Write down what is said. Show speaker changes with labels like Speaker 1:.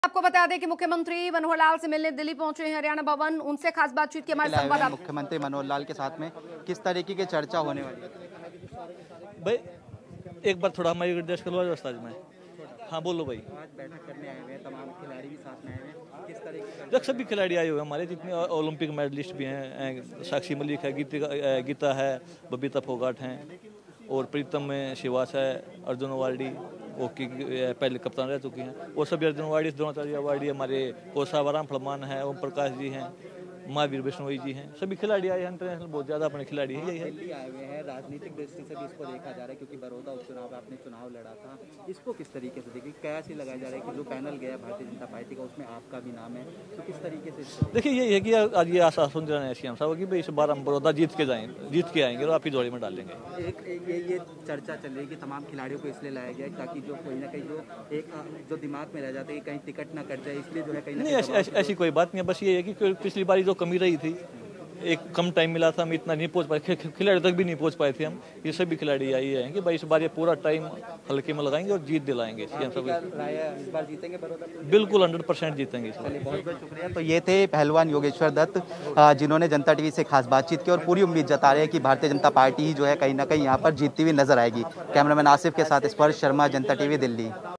Speaker 1: आपको बता दें कि मुख्यमंत्री मनोहर लाल से मिलने दिल्ली पहुंचे हैं हरियाणा भवन। उनसे खास बातचीत की हमारे संवाददाता।
Speaker 2: मुख्यमंत्री मनोहर लाल के साथ में किस तरीके की चर्चा होने वाली है?
Speaker 3: भाई एक बार थोड़ा हमारी निर्देश करवा दो उस्ताद में। हाँ बोलो भाई।
Speaker 2: आज बैठक करने आए हुए हैं, तमाम खिलाड़ी भी साथ में आए हुए हैं, किस तरीके
Speaker 3: देख सभी खिलाड़ी आए हुए हैं हमारे, जितने ओलंपिक मेडलिस्ट भी हैं। साक्षी मलिक है, गीता है, बबीता फोगाट हैं, और प्रीतम शिवास है, अर्जुन अवार्डी वो की पहले कप्तान रह चुकी हैं। वो सभी अर्जुन अवार्डी, द्रोणाचार्य अवार्डी, हमारे कोसावराम फलमान है, ओम प्रकाश जी हैं, महावीर बिश्नोई जी हैं। सभी खिलाड़ी आए हैं, इंटरनेशनल बहुत ज़्यादा अपने खिलाड़ी हैं। यही है
Speaker 2: दिल्ली आए हुए हैं, राजनीतिक दृष्टि से भी इसको देखा जा रहा है क्योंकि बड़ौदा उपचुनाव में आपने चुनाव लड़ा था। इसको किस तरीके से देखिए, कैसे लगाया जा रहा है कि जो पैनल गया भारतीय जनता पार्टी का उसमें आपका भी नाम है, तो किस तरीके से?
Speaker 3: देखिए यही है कि आज ये आश्वासन दे रहे हैं सीएम साहब कि भाई इस बार हम बड़ौदा जीत के आएंगे और आप ही जोड़ी में डालेंगे।
Speaker 2: ये चर्चा चल रही है कि तमाम खिलाड़ियों को इसलिए लाया गया ताकि जो कोई ना कहीं जो दिमाग में रह जाते हैं कि कहीं टिकट ना कट जाए, इसलिए जो है कहीं
Speaker 3: नहीं ऐसी कोई बात नहीं है। बस ये है कि पिछली बारी जो कमी रही थी, एक कम टाइम मिला था, हम इतना नहीं पहुंच पाए, खिलाड़ी तक भी नहीं पहुंच पाए थे हम। ये सभी खिलाड़ी आई हैं कि भाई इस बार ये पूरा टाइम हल्के में लगाएंगे और जीत दिलाएंगे।
Speaker 2: इस बार जीतेंगे बड़ौदा?
Speaker 3: बिल्कुल 100% जीतेंगे।
Speaker 2: बहुत बहुत शुक्रिया। तो ये थे पहलवान योगेश्वर दत्त, जिन्होंने जनता टीवी से खास बातचीत की और पूरी उम्मीद जता रहे हैं कि भारतीय जनता पार्टी ही जो है कहीं ना कहीं यहाँ पर जीतती हुई नजर आएगी। कैमरामैन आसिफ के साथ स्पर्श शर्मा, जनता टीवी, दिल्ली।